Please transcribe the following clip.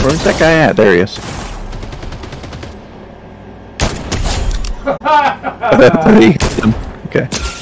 Where's that guy at? There he is. That's how he hit him. Okay.